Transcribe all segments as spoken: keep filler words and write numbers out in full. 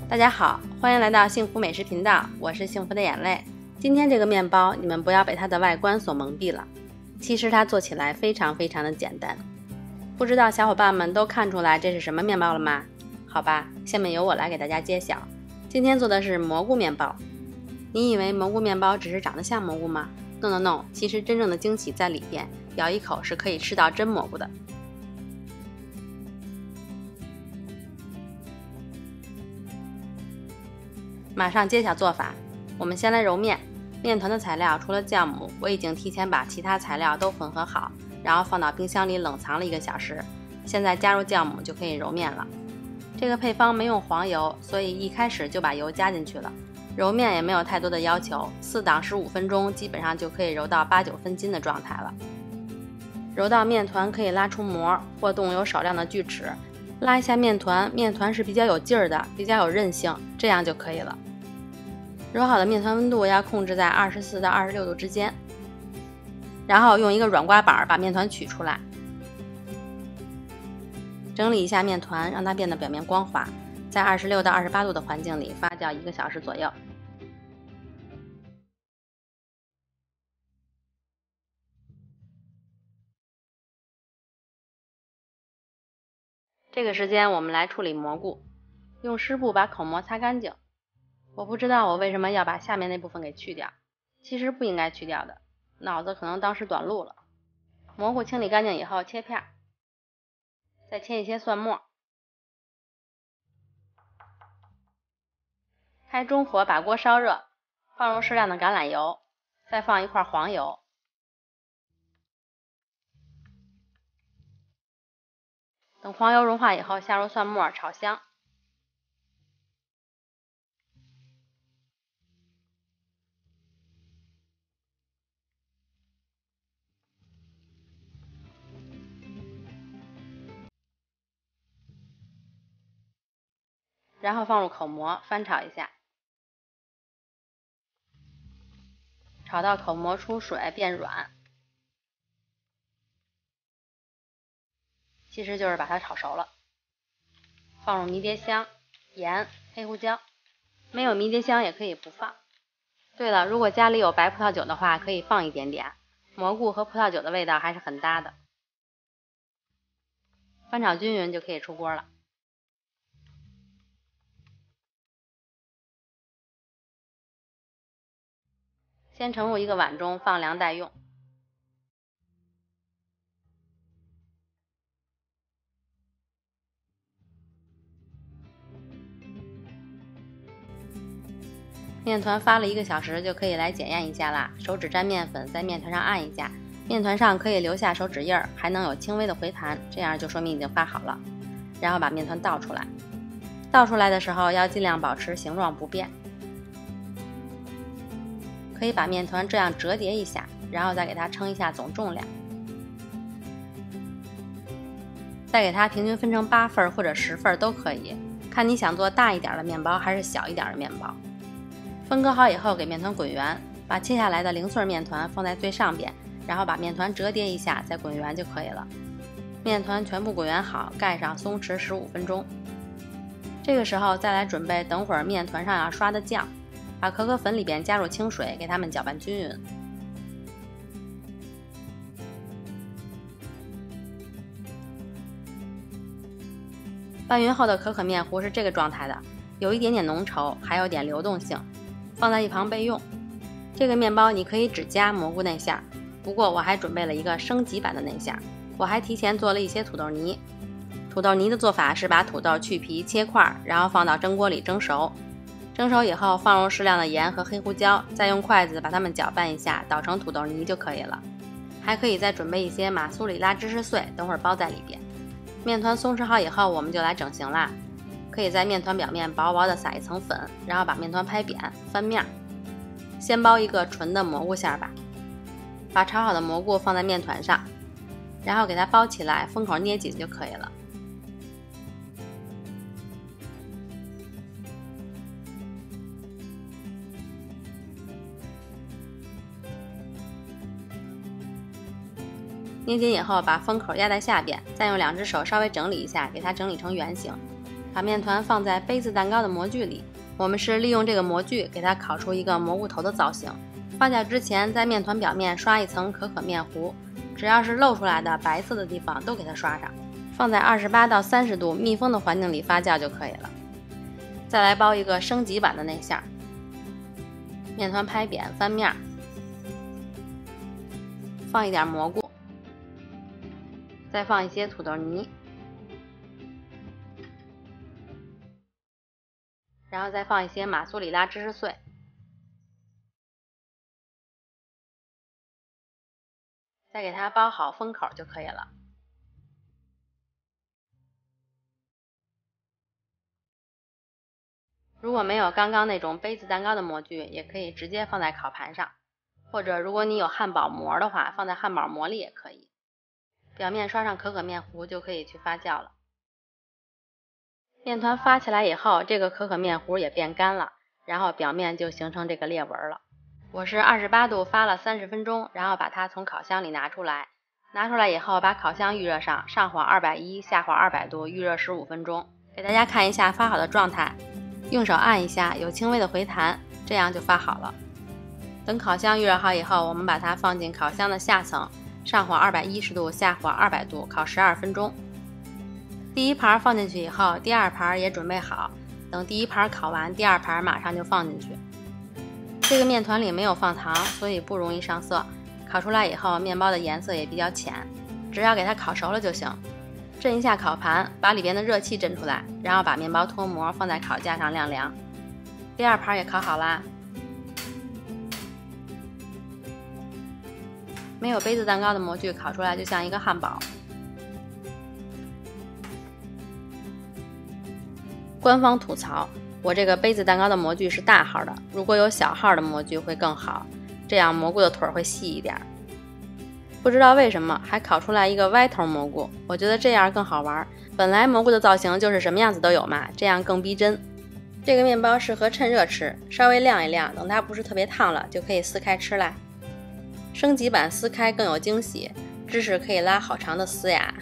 大家好，欢迎来到幸福美食频道，我是幸福的眼泪。今天这个面包，你们不要被它的外观所蒙蔽了，其实它做起来非常非常的简单。不知道小伙伴们都看出来这是什么面包了吗？好吧，下面由我来给大家揭晓。今天做的是蘑菇面包。你以为蘑菇面包只是长得像蘑菇吗？ No No No， 其实真正的惊喜在里边，咬一口是可以吃到真蘑菇的。马上揭晓做法，我们先来揉面。面团的材料除了酵母，我已经提前把其他材料都混合好，然后放到冰箱里冷藏了一个小时。现在加入酵母就可以揉面了。这个配方没用黄油，所以一开始就把油加进去了。揉面也没有太多的要求，四档十五分钟，基本上就可以揉到八九分筋的状态了。揉到面团可以拉出膜，或动有少量的锯齿，拉一下面团，面团是比较有劲儿的，比较有韧性，这样就可以了。揉好的面团温度要控制在二十四到二十六度之间，然后用一个软刮板把面团取出来，整理一下面团，让它变得表面光滑，在二十六到二十八度的环境里发酵一个小时左右。这个时间我们来处理蘑菇，用湿布把口膜擦干净。我不知道我为什么要把下面那部分给去掉，其实不应该去掉的，脑子可能当时短路了。蘑菇清理干净以后切片，再切一些蒜末，开中火把锅烧热，放入适量的橄榄油，再放一块黄油，等黄油融化以后下入蒜末炒香。然后放入口膜翻炒一下，炒到口膜出水变软，其实就是把它炒熟了。放入迷迭香、盐、黑胡椒，没有迷迭香也可以不放。对了，如果家里有白葡萄酒的话，可以放一点点，蘑菇和葡萄酒的味道还是很搭的。翻炒均匀就可以出锅了。先盛入一个碗中，放凉待用。面团发了一个小时就可以来检验一下啦。手指沾面粉，在面团上按一下，面团上可以留下手指印儿，还能有轻微的回弹，这样就说明已经发好了。然后把面团倒出来，倒出来的时候要尽量保持形状不变。可以把面团这样折叠一下，然后再给它称一下总重量，再给它平均分成八份或者十份都可以，看你想做大一点的面包还是小一点的面包。分割好以后给面团滚圆，把切下来的零碎面团放在最上边，然后把面团折叠一下再滚圆就可以了。面团全部滚圆好，盖上松弛十五分钟。这个时候再来准备等会儿面团上要刷的酱，把可可粉里边加入清水，给它们搅拌均匀。拌匀后的可可面糊是这个状态的，有一点点浓稠，还有点流动性，放在一旁备用。这个面包你可以只加蘑菇内馅，不过我还准备了一个升级版的内馅，我还提前做了一些土豆泥。土豆泥的做法是把土豆去皮切块，然后放到蒸锅里蒸熟。蒸熟以后放入适量的盐和黑胡椒，再用筷子把它们搅拌一下，捣成土豆泥就可以了。还可以再准备一些马苏里拉芝士碎，等会儿包在里边。面团松弛好以后，我们就来整形啦。可以在面团表面薄薄的撒一层粉，然后把面团拍扁，翻面。先包一个纯的蘑菇馅吧，把炒好的蘑菇放在面团上，然后给它包起来，封口捏紧就可以了。捏紧以后，把封口压在下边，再用两只手稍微整理一下，给它整理成圆形。 把面团放在杯子蛋糕的模具里，我们是利用这个模具给它烤出一个蘑菇头的造型。发酵之前，在面团表面刷一层可可面糊，只要是露出来的白色的地方都给它刷上，放在二十八到三十度密封的环境里发酵就可以了。再来包一个升级版的内馅，面团拍扁翻面，放一点蘑菇，再放一些土豆泥，然后再放一些马苏里拉芝士碎，再给它包好封口就可以了。如果没有刚刚那种杯子蛋糕的模具，也可以直接放在烤盘上，或者如果你有汉堡模的话，放在汉堡模里也可以。表面刷上可可面糊就可以去发酵了。面团发起来以后，这个可可面糊也变干了，然后表面就形成这个裂纹了。我是二十八度发了三十分钟，然后把它从烤箱里拿出来。拿出来以后，把烤箱预热上，上火二百一，下火二百度，预热十五分钟。给大家看一下发好的状态，用手按一下，有轻微的回弹，这样就发好了。等烤箱预热好以后，我们把它放进烤箱的下层，上火二百一十度，下火二百度，烤十二分钟。第一盘放进去以后，第二盘也准备好，等第一盘烤完，第二盘马上就放进去。这个面团里没有放糖，所以不容易上色。烤出来以后，面包的颜色也比较浅，只要给它烤熟了就行。震一下烤盘，把里边的热气震出来，然后把面包脱模放在烤架上晾凉。第二盘也烤好啦。没有杯子蛋糕的模具烤出来就像一个汉堡。官方吐槽，我这个杯子蛋糕的模具是大号的，如果有小号的模具会更好，这样蘑菇的腿会细一点。不知道为什么还烤出来一个歪头蘑菇，我觉得这样更好玩。本来蘑菇的造型就是什么样子都有嘛，这样更逼真。这个面包适合趁热吃，稍微晾一晾，等它不是特别烫了就可以撕开吃啦。升级版撕开更有惊喜，芝士可以拉好长的丝呀。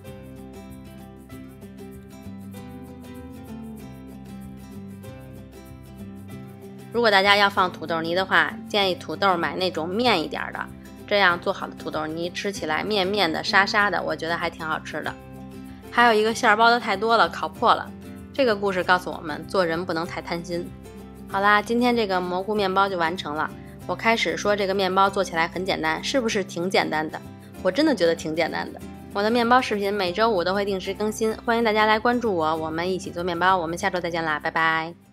如果大家要放土豆泥的话，建议土豆买那种面一点的，这样做好的土豆泥吃起来面面的沙沙的，我觉得还挺好吃的。还有一个馅儿包的太多了，烤破了。这个故事告诉我们，做人不能太贪心。好啦，今天这个蘑菇面包就完成了。我开始说这个面包做起来很简单，是不是挺简单的？我真的觉得挺简单的。我的面包视频每周五都会定时更新，欢迎大家来关注我，我们一起做面包。我们下周再见啦，拜拜。